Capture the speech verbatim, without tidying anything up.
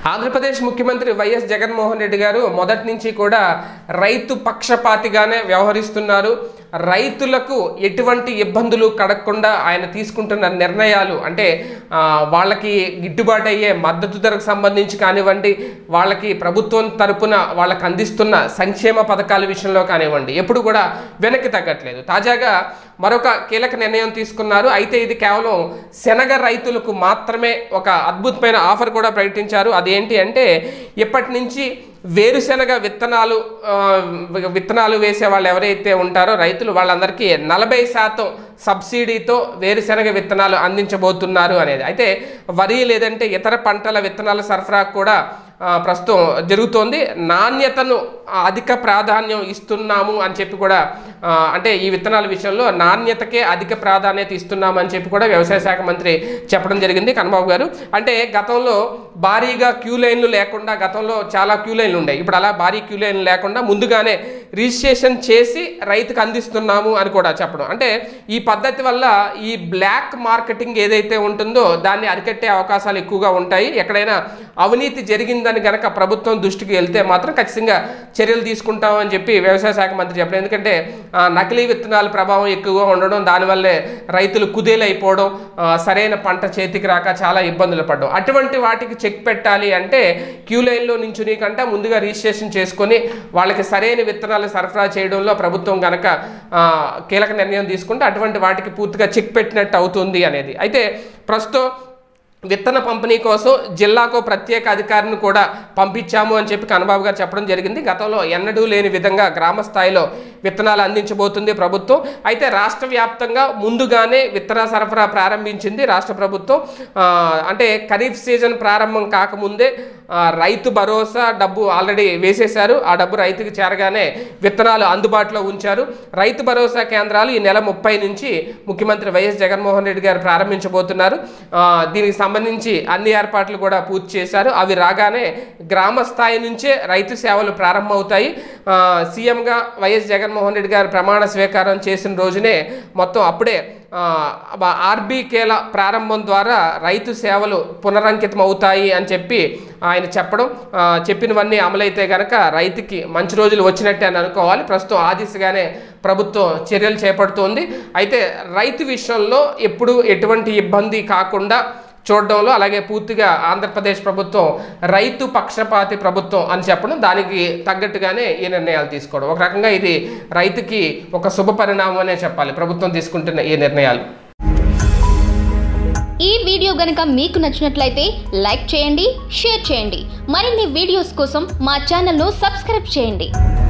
ఆంధ్రప్రదేశ్ ముఖ్యమంత్రి వైఎస్ జగన్మోహన్ రెడ్డి గారు మొదటి నుంచి కూడా రైతు పక్షపాతిగానే వ్యవహరిస్తున్నారు. రైతులకు ఎటువంటి ఇబ్బందులు కడగకుండా ఆయన తీసుకుంటున్న నిర్ణయాలు అంటే వాళ్ళకి గిట్టుబాటు అయ్యే మద్దతు ధరకు సంబంధించి కానివ్వండి, వాళ్ళకి ప్రభుత్వం తరపున వాళ్ళకి అందిస్తున్న సంక్షేమ పథకాల విషయంలో కానివ్వండి, ఎప్పుడు కూడా వెనక్కి తగ్గట్లేదు. తాజాగా మరొక కీలక నిర్ణయం తీసుకున్నారు. అయితే ఇది కేవలం శనగ రైతులకు మాత్రమే ఒక అద్భుతమైన ఆఫర్ కూడా ప్రకటించారు. అదేంటి అంటే ఇప్పటి నుంచి వేరుశెనగ విత్తనాలు విత్తనాలు వేసే వాళ్ళు ఎవరైతే ఉంటారో రైతులు వాళ్ళందరికీ నలభై శాతం సబ్సిడీతో వేరుశెనగ విత్తనాలు అందించబోతున్నారు అనేది. అయితే వరి లేదంటే ఇతర పంటల విత్తనాల సరఫరా కూడా ప్రస్తుతం జరుగుతోంది. నాణ్యతను అధిక ప్రాధాన్యం ఇస్తున్నాము అని చెప్పి కూడా అంటే ఈ విత్తనాల విషయంలో నాణ్యతకే అధిక ప్రాధాన్యత ఇస్తున్నాము అని చెప్పి కూడా వ్యవసాయ శాఖ మంత్రి చెప్పడం జరిగింది కన్నబాబు గారు. అంటే గతంలో భారీగా క్యూ లైన్లు లేకుండా గతంలో చాలా క్యూ లైన్లు ఉన్నాయి. ఇప్పుడు అలా భారీ క్యూ లైన్లు లేకుండా ముందుగానే రిజిస్ట్రేషన్ చేసి రైతుకు అందిస్తున్నాము అని కూడా చెప్పడం. అంటే ఈ పద్ధతి వల్ల ఈ బ్లాక్ మార్కెటింగ్ ఏదైతే ఉంటుందో దాన్ని అరికట్టే అవకాశాలు ఎక్కువగా ఉంటాయి. ఎక్కడైనా అవినీతి జరిగిందని కనుక ప్రభుత్వం దృష్టికి వెళ్తే మాత్రం ఖచ్చితంగా చర్యలు తీసుకుంటామని చెప్పి వ్యవసాయ శాఖ మంత్రి చెప్పడం. ఎందుకంటే నకిలీ విత్తనాల ప్రభావం ఎక్కువగా ఉండడం, దానివల్లే రైతులు కుదేలైపోవడం, సరైన పంట చేతికి రాక చాలా ఇబ్బందులు పడడం. అటువంటి వాటికి చెక్ పెట్టాలి అంటే క్యూ లైన్లో నించుని కంటే ముందుగా రిజిస్ట్రేషన్ చేసుకొని వాళ్ళకి సరైన విత్తనాలు సరఫరా చేయడంలో ప్రభుత్వం కనుక కీలక నిర్ణయం తీసుకుంటే అటువంటి వాటికి పూర్తిగా చెక్ పెట్టినట్టు అవుతుంది అనేది. అయితే ప్రస్తుతం విత్తన పంపిణీ కోసం జిల్లాకు ప్రత్యేక అధికారిని కూడా పంపించాము అని చెప్పి కన్నబాబు గారు చెప్పడం జరిగింది. గతంలో ఎన్నడూ లేని విధంగా గ్రామ స్థాయిలో విత్తనాలు అందించబోతుంది ప్రభుత్వం. అయితే రాష్ట్ర వ్యాప్తంగా ముందుగానే విత్తన సరఫరా ప్రారంభించింది రాష్ట్ర ప్రభుత్వం. అంటే ఖరీఫ్ సీజన్ ప్రారంభం కాకముందే రైతు భరోసా డబ్బు ఆల్రెడీ వేసేశారు. ఆ డబ్బు రైతుకు చేరగానే విత్తనాలు అందుబాటులో ఉంచారు. రైతు భరోసా కేంద్రాలు ఈ నెల ముప్పై నుంచి ముఖ్యమంత్రి వైఎస్ జగన్మోహన్ రెడ్డి గారు ప్రారంభించబోతున్నారు. దీనికి సంబంధించి అన్ని ఏర్పాట్లు కూడా పూర్తి చేశారు. అవి రాగానే గ్రామ స్థాయి నుంచే రైతు సేవలు ప్రారంభమవుతాయి. సీఎంగా వైఎస్ జగన్మోహన్ రెడ్డి గారు ప్రమాణ స్వీకారం చేసిన రోజునే మొత్తం అప్పుడే ఆర్బీకేల ప్రారంభం ద్వారా రైతు సేవలు పునరంకితం అవుతాయి అని చెప్పి ఆయన చెప్పడం, చెప్పినవన్నీ అమలైతే కనుక రైతుకి మంచి రోజులు వచ్చినట్టే అని అనుకోవాలి. ప్రస్తుతం ఆ దిశగానే ప్రభుత్వం చర్యలు చేపడుతోంది. అయితే రైతు విషయంలో ఎప్పుడు ఎటువంటి ఇబ్బంది కాకుండా చూడడంలో అలాగే పూర్తిగా ఆంధ్రప్రదేశ్ ప్రభుత్వం రైతు పక్షపాతి ప్రభుత్వం అని చెప్పడం, దానికి తగ్గట్టుగానే ఈ నిర్ణయాలు తీసుకోవడం. ఒక రకంగా ఇది రైతుకి ఒక శుభ పరిణామం అనే చెప్పాలి ప్రభుత్వం తీసుకుంటున్న ఈ నిర్ణయాలు. ఈ వీడియో గనుక మీకు నచ్చినట్లయితే లైక్ చేయండి, షేర్ చేయండి. మరిన్ని వీడియోస్ కోసం మా ఛానల్ను సబ్స్క్రైబ్ చేయండి.